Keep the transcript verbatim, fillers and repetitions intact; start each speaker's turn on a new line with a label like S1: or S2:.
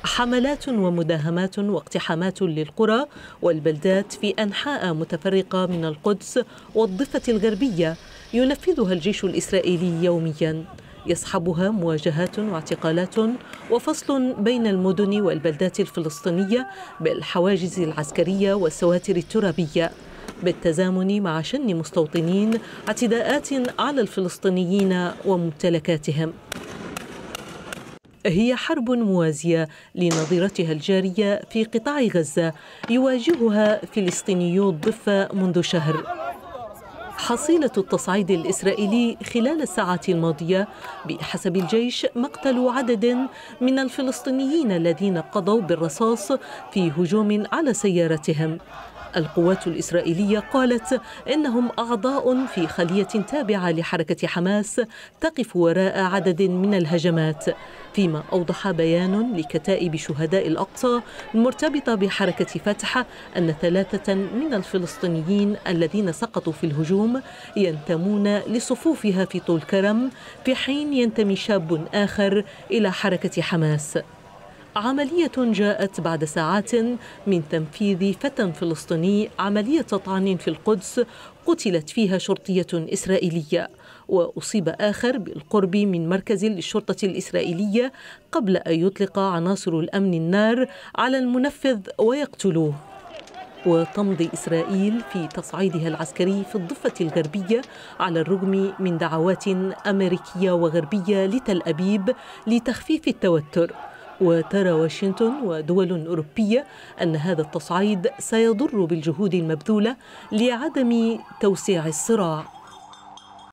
S1: حملات ومداهمات واقتحامات للقرى والبلدات في أنحاء متفرقة من القدس والضفة الغربية ينفذها الجيش الإسرائيلي يومياً، يصحبها مواجهات واعتقالات وفصل بين المدن والبلدات الفلسطينية بالحواجز العسكرية والسواتر الترابية، بالتزامن مع شن مستوطنين اعتداءات على الفلسطينيين وممتلكاتهم. هي حرب موازية لنظيرتها الجارية في قطاع غزة يواجهها فلسطينيو الضفة منذ شهر. حصيلة التصعيد الإسرائيلي خلال الساعات الماضية بحسب الجيش مقتل عدد من الفلسطينيين الذين قضوا بالرصاص في هجوم على سيارتهم. القوات الإسرائيلية قالت إنهم أعضاء في خلية تابعة لحركة حماس تقف وراء عدد من الهجمات، فيما أوضح بيان لكتائب شهداء الأقصى المرتبطة بحركة فتح أن ثلاثة من الفلسطينيين الذين سقطوا في الهجوم ينتمون لصفوفها في طول كرم، في حين ينتمي شاب آخر إلى حركة حماس. عملية جاءت بعد ساعات من تنفيذ فتى فلسطيني عملية طعن في القدس قتلت فيها شرطية إسرائيلية، وأصيب آخر بالقرب من مركز للشرطة الإسرائيلية قبل أن يطلق عناصر الأمن النار على المنفذ ويقتلوه. وتمضي إسرائيل في تصعيدها العسكري في الضفة الغربية على الرغم من دعوات أمريكية وغربية لتل أبيب لتخفيف التوتر. وترى واشنطن ودول أوروبية أن هذا التصعيد سيضر بالجهود المبذولة لعدم توسيع الصراع.